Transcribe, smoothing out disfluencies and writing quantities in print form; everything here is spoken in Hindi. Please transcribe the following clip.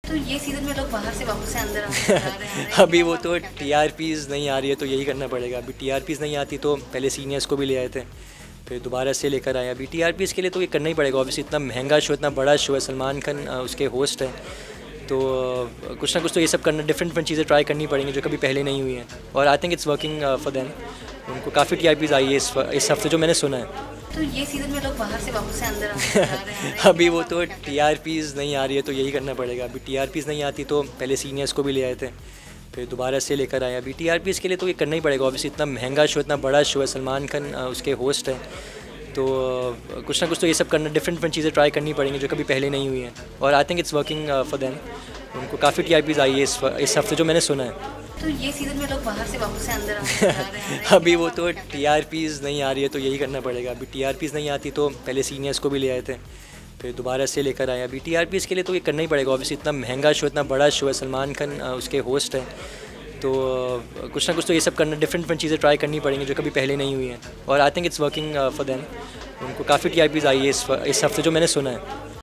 तो ये सीज़न में लोग बाहर से वापस से अंदर आते जा रहे हैं। अभी वो तो टीआरपीज़ नहीं आ रही है तो यही करना पड़ेगा। अभी टीआरपीज़ नहीं आती तो पहले सीनियर्स को भी ले आए थे, फिर दोबारा से लेकर आए। अभी टीआरपीज़ के लिए तो ये करना ही पड़ेगा ऑब्वियसली। इतना महंगा शो, इतना बड़ा शो है, सलमान खान उसके होस्ट हैं, तो कुछ ना कुछ तो ये सब करना, डिफरेंट चीज़ें ट्राई करनी पड़ेंगी जो कभी पहले नहीं हुई हैं। और I think it's working for them. उनको काफ़ी टीआरपीज़ आई है इस हफ्ते जो मैंने सुना है। तो ये सीज़न में लोग बाहर से वापस से अंदर आते जा रहे हैं। अभी वो तो टीआरपीज़ नहीं आ रही है तो यही करना पड़ेगा। अभी टीआरपीज़ नहीं आती तो पहले सीनियर्स को भी ले आए थे, फिर दोबारा से लेकर आए। अभी टीआरपीज़ के लिए तो ये करना ही पड़ेगा ऑब्वियसली। इतना महंगा शो, इतना बड़ा शो है, सलमान खान उसके होस्ट हैं, तो कुछ ना कुछ तो ये सब करना, डिफरेंट चीज़ें ट्राई करनी पड़ेंगी जो कभी पहले नहीं हुई हैं। और I think it's working for them. उनको काफ़ी टीआरपीज़ आई है इस हफ्ते जो मैंने सुना है। तो ये सीज़न में लोग बाहर से वापस से अंदर आते जा रहे हैं। अभी वो तो टीआरपीज़ नहीं आ रही है तो यही करना पड़ेगा। अभी टीआरपीज़ नहीं आती तो पहले सीनियर्स को भी ले आए थे, फिर दोबारा से लेकर आए। अभी टीआरपीज़ के लिए तो ये करना ही पड़ेगा ऑब्वियसली। इतना महंगा शो, इतना बड़ा शो है, सलमान खान उसके होस्ट हैं, तो कुछ ना कुछ तो ये सब करना, डिफरेंट चीज़ें ट्राई करनी पड़ेंगी जो कभी पहले नहीं हुई हैं। और I think it's working for them. उनको काफ़ी टीआरपीज़ आई है इस हफ्ते जो मैंने सुना है।